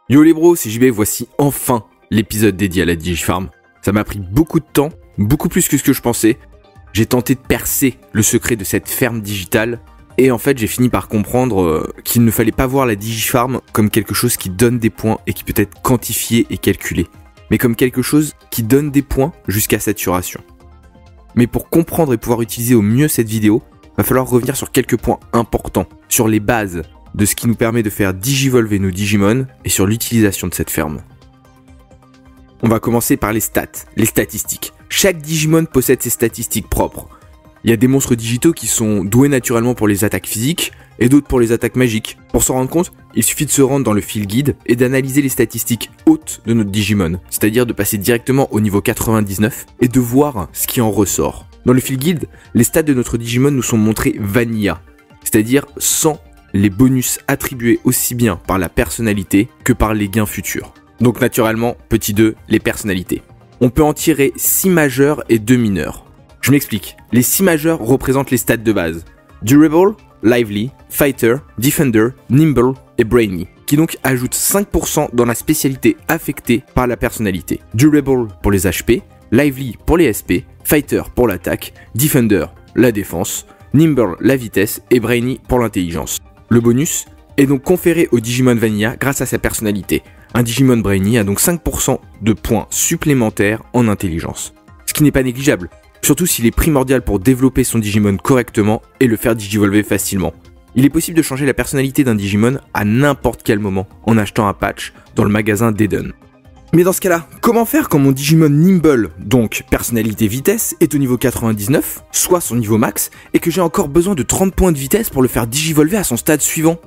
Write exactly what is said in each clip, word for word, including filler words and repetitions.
Yo les bros, c'est J B, voici enfin l'épisode dédié à la Digifarm. Ça m'a pris beaucoup de temps, beaucoup plus que ce que je pensais. J'ai tenté de percer le secret de cette ferme digitale et en fait j'ai fini par comprendre euh, qu'il ne fallait pas voir la Digifarm comme quelque chose qui donne des points et qui peut être quantifié et calculé, mais comme quelque chose qui donne des points jusqu'à saturation. Mais pour comprendre et pouvoir utiliser au mieux cette vidéo, va falloir revenir sur quelques points importants, sur les bases de ce qui nous permet de faire digivolver nos Digimon et sur l'utilisation de cette ferme. On va commencer par les stats, les statistiques. Chaque Digimon possède ses statistiques propres. Il y a des monstres digitaux qui sont doués naturellement pour les attaques physiques et d'autres pour les attaques magiques. Pour s'en rendre compte, il suffit de se rendre dans le field guide et d'analyser les statistiques hautes de notre Digimon, c'est-à-dire de passer directement au niveau quatre-vingt-dix-neuf et de voir ce qui en ressort. Dans le field guide, les stats de notre Digimon nous sont montrés vanilla, c'est-à-dire sans les bonus attribués aussi bien par la personnalité que par les gains futurs. Donc naturellement, petit deux, les personnalités. On peut en tirer six majeurs et deux mineurs. Je m'explique, les six majeurs représentent les stats de base. Durable, Lively, Fighter, Defender, Nimble et Brainy, qui donc ajoutent cinq pour cent dans la spécialité affectée par la personnalité. Durable pour les H P, Lively pour les S P, Fighter pour l'attaque, Defender la défense, Nimble la vitesse et Brainy pour l'intelligence. Le bonus est donc conféré au Digimon Vanilla grâce à sa personnalité. Un Digimon Brainy a donc cinq pour cent de points supplémentaires en intelligence. Ce qui n'est pas négligeable, surtout s'il est primordial pour développer son Digimon correctement et le faire digivolver facilement. Il est possible de changer la personnalité d'un Digimon à n'importe quel moment en achetant un patch dans le magasin d'Eden. Mais dans ce cas-là, comment faire quand mon Digimon Nimble, donc personnalité vitesse, est au niveau quatre-vingt-dix-neuf, soit son niveau max, et que j'ai encore besoin de trente points de vitesse pour le faire digivolver à son stade suivant?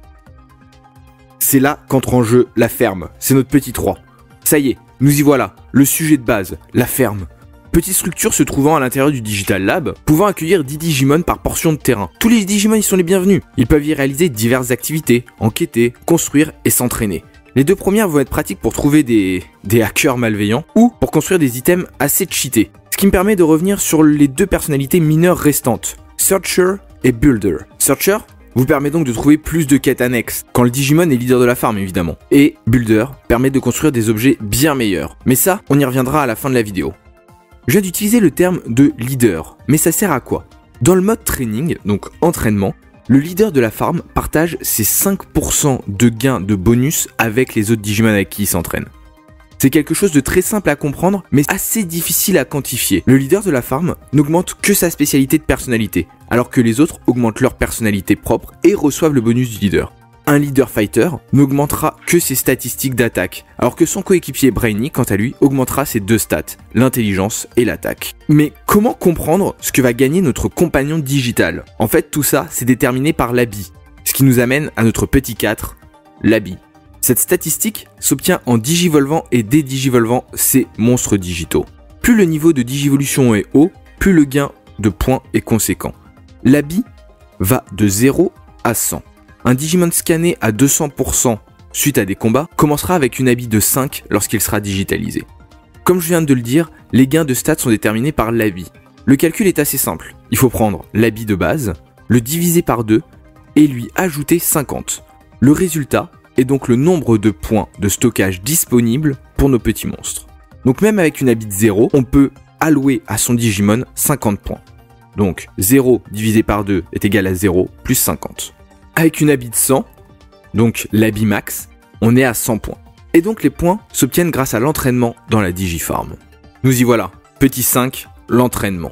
C'est là qu'entre en jeu la ferme, c'est notre petit trois. Ça y est, nous y voilà, le sujet de base, la ferme. Petite structure se trouvant à l'intérieur du Digital Lab, pouvant accueillir dix Digimon par portion de terrain. Tous les Digimon y sont les bienvenus. Ils peuvent y réaliser diverses activités, enquêter, construire et s'entraîner. Les deux premières vont être pratiques pour trouver des, des hackers malveillants ou pour construire des items assez cheatés. Ce qui me permet de revenir sur les deux personnalités mineures restantes, Searcher et Builder. Searcher vous permet donc de trouver plus de quêtes annexes, quand le Digimon est leader de la farm évidemment. Et Builder permet de construire des objets bien meilleurs. Mais ça, on y reviendra à la fin de la vidéo. Je viens d'utiliser le terme de leader, mais ça sert à quoi? Dans le mode training, donc entraînement, le leader de la farm partage ses cinq pour cent de gains de bonus avec les autres Digimon avec qui il s'entraîne. C'est quelque chose de très simple à comprendre, mais assez difficile à quantifier. Le leader de la farm n'augmente que sa spécialité de personnalité, alors que les autres augmentent leur personnalité propre et reçoivent le bonus du leader. Un leader fighter n'augmentera que ses statistiques d'attaque, alors que son coéquipier Brainy, quant à lui, augmentera ses deux stats, l'intelligence et l'attaque. Mais comment comprendre ce que va gagner notre compagnon digital? En fait, tout ça, c'est déterminé par l'A B I, ce qui nous amène à notre petit quatre, l'A B I. Cette statistique s'obtient en digivolvant et dédigivolvant ces monstres digitaux. Plus le niveau de digivolution est haut, plus le gain de points est conséquent. L'A B I va de zéro à cent. Un Digimon scanné à deux cents pour cent suite à des combats commencera avec une A B I de cinq lorsqu'il sera digitalisé. Comme je viens de le dire, les gains de stats sont déterminés par l'A B I. Le calcul est assez simple. Il faut prendre l'A B I de base, le diviser par deux et lui ajouter cinquante. Le résultat est donc le nombre de points de stockage disponibles pour nos petits monstres. Donc même avec une A B I de zéro, on peut allouer à son Digimon cinquante points. Donc zéro divisé par deux est égal à zéro plus cinquante. Avec une A B I de cent, donc l'A B I max, on est à cent points. Et donc les points s'obtiennent grâce à l'entraînement dans la Digifarm. Nous y voilà, petit cinq, l'entraînement.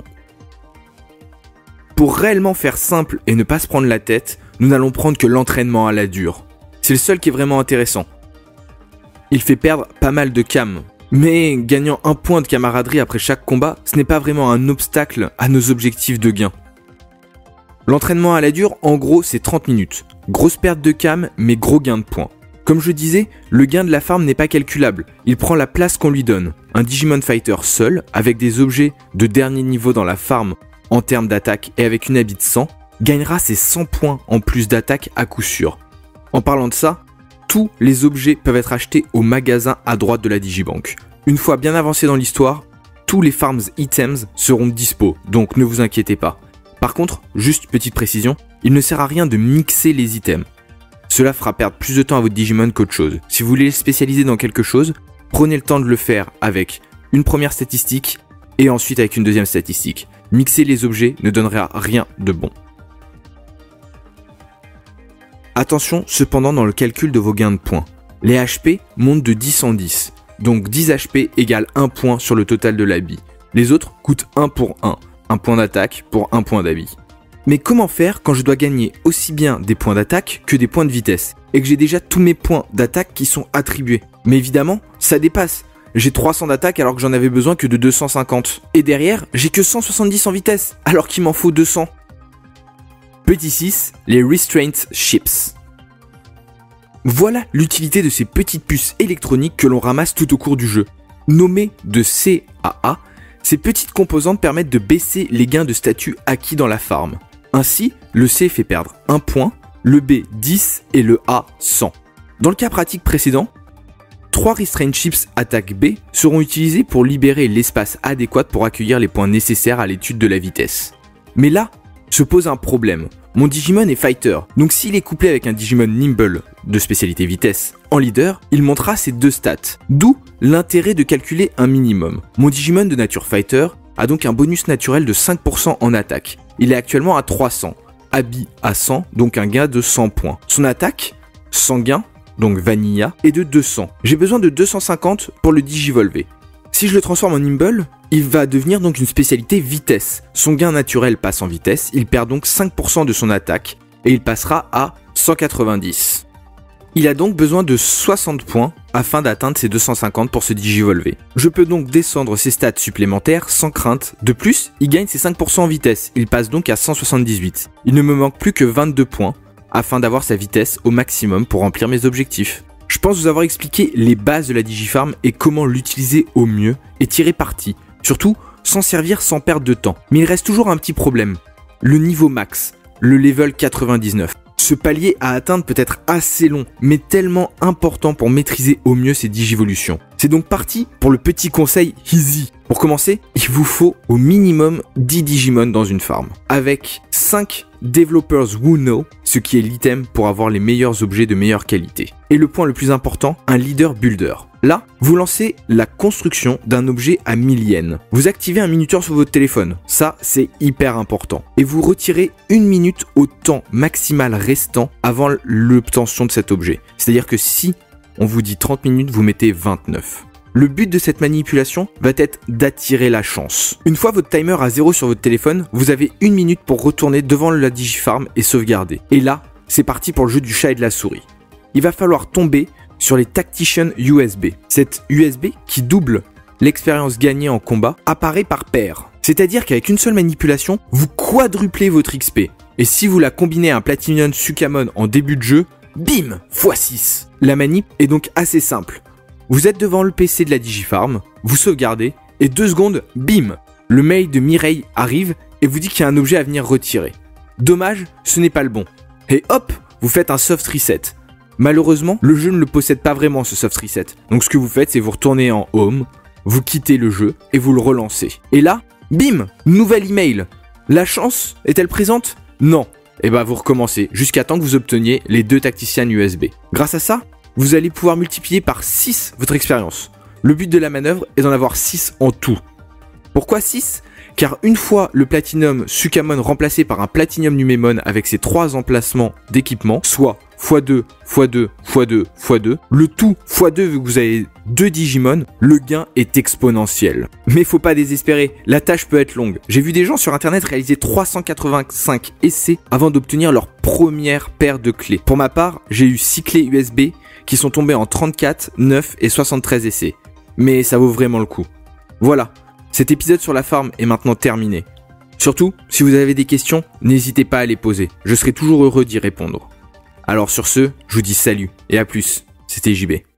Pour réellement faire simple et ne pas se prendre la tête, nous n'allons prendre que l'entraînement à la dure. C'est le seul qui est vraiment intéressant. Il fait perdre pas mal de cam, mais gagnant un point de camaraderie après chaque combat, ce n'est pas vraiment un obstacle à nos objectifs de gain. L'entraînement à la dure, en gros, c'est trente minutes. Grosse perte de cam, mais gros gain de points. Comme je disais, le gain de la farm n'est pas calculable. Il prend la place qu'on lui donne. Un Digimon Fighter seul, avec des objets de dernier niveau dans la farm en termes d'attaque et avec une A B I de cent, gagnera ses cent points en plus d'attaque à coup sûr. En parlant de ça, tous les objets peuvent être achetés au magasin à droite de la Digibank. Une fois bien avancé dans l'histoire, tous les farms items seront dispo, donc ne vous inquiétez pas. Par contre, juste petite précision, il ne sert à rien de mixer les items. Cela fera perdre plus de temps à votre Digimon qu'autre chose. Si vous voulez le spécialiser dans quelque chose, prenez le temps de le faire avec une première statistique et ensuite avec une deuxième statistique. Mixer les objets ne donnera rien de bon. Attention cependant dans le calcul de vos gains de points. Les H P montent de dix en dix, donc dix H P égale un point sur le total de l'habit. Les autres coûtent un pour un, un point d'attaque pour un point d'habit. Mais comment faire quand je dois gagner aussi bien des points d'attaque que des points de vitesse et que j'ai déjà tous mes points d'attaque qui sont attribués? Mais évidemment, ça dépasse. J'ai trois cents d'attaque alors que j'en avais besoin que de deux cent cinquante. Et derrière, j'ai que cent soixante-dix en vitesse alors qu'il m'en faut deux cents. Petit six, les Restraint Chips. Voilà l'utilité de ces petites puces électroniques que l'on ramasse tout au cours du jeu. Nommées de C à A, ces petites composantes permettent de baisser les gains de statut acquis dans la farm. Ainsi, le C fait perdre un point, le B dix et le A cent. Dans le cas pratique précédent, trois Restraint Chips attaque B seront utilisés pour libérer l'espace adéquat pour accueillir les points nécessaires à l'étude de la vitesse. Mais là, se pose un problème. Mon Digimon est Fighter, donc s'il est couplé avec un Digimon Nimble de spécialité vitesse en leader, il montera ses deux stats. D'où l'intérêt de calculer un minimum. Mon Digimon de nature Fighter a donc un bonus naturel de cinq pour cent en attaque. Il est actuellement à trois cents, Habit à cent, donc un gain de cent points. Son attaque, sanguin, donc Vanilla, est de deux cents. J'ai besoin de deux cent cinquante pour le Digivolver. Si je le transforme en Nimble, il va devenir donc une spécialité vitesse. Son gain naturel passe en vitesse, il perd donc cinq pour cent de son attaque et il passera à cent quatre-vingt-dix. Il a donc besoin de soixante points afin d'atteindre ses deux cent cinquante pour se Digivolver. Je peux donc descendre ses stats supplémentaires sans crainte. De plus, il gagne ses cinq pour cent en vitesse, il passe donc à cent soixante-dix-huit. Il ne me manque plus que vingt-deux points afin d'avoir sa vitesse au maximum pour remplir mes objectifs. Je pense vous avoir expliqué les bases de la Digifarm et comment l'utiliser au mieux et tirer parti. Surtout, s'en servir sans perdre de temps. Mais il reste toujours un petit problème. Le niveau max, le level quatre-vingt-dix-neuf. Ce palier à atteindre peut être assez long, mais tellement important pour maîtriser au mieux ces Digivolutions. C'est donc parti pour le petit conseil easy. Pour commencer, il vous faut au minimum dix Digimon dans une farm. Avec cinq Developers Who Know, ce qui est l'item pour avoir les meilleurs objets de meilleure qualité. Et le point le plus important, un Leader Builder. Là, vous lancez la construction d'un objet à mille yens. Vous activez un minuteur sur votre téléphone, ça c'est hyper important. Et vous retirez une minute au temps maximal restant avant l'obtention de cet objet. C'est-à-dire que si on vous dit trente minutes, vous mettez vingt-neuf. Le but de cette manipulation va être d'attirer la chance. Une fois votre timer à zéro sur votre téléphone, vous avez une minute pour retourner devant la Digifarm et sauvegarder. Et là, c'est parti pour le jeu du chat et de la souris. Il va falloir tomber sur les Tactician U S B. Cette U S B, qui double l'expérience gagnée en combat, apparaît par paire. C'est-à-dire qu'avec une seule manipulation, vous quadruplez votre X P. Et si vous la combinez à un Platinum Sukamon en début de jeu, bim, fois six. La manip est donc assez simple. Vous êtes devant le P C de la Digifarm, vous sauvegardez, et deux secondes, bim, le mail de Mireille arrive et vous dit qu'il y a un objet à venir retirer. Dommage, ce n'est pas le bon. Et hop, vous faites un soft reset. Malheureusement, le jeu ne le possède pas vraiment ce soft reset. Donc ce que vous faites, c'est vous retournez en home, vous quittez le jeu et vous le relancez. Et là, bim, nouvel email. La chance est-elle présente? Non. Et bah vous recommencez jusqu'à temps que vous obteniez les deux Tactician U S B. Grâce à ça, vous allez pouvoir multiplier par six votre expérience. Le but de la manœuvre est d'en avoir six en tout. Pourquoi six? Car une fois le Platinum Sukamon remplacé par un Platinum Numemon avec ses trois emplacements d'équipement, soit fois deux, fois deux, fois deux, fois deux, le tout fois deux vu que vous avez deux Digimon, le gain est exponentiel. Mais faut pas désespérer, la tâche peut être longue. J'ai vu des gens sur internet réaliser trois cent quatre-vingt-cinq essais avant d'obtenir leur première paire de clés. Pour ma part, j'ai eu six clés U S B qui sont tombées en trente-quatre, neuf et soixante-treize essais. Mais ça vaut vraiment le coup. Voilà, cet épisode sur la farm est maintenant terminé. Surtout, si vous avez des questions, n'hésitez pas à les poser. Je serai toujours heureux d'y répondre. Alors sur ce, je vous dis salut et à plus. C'était J B.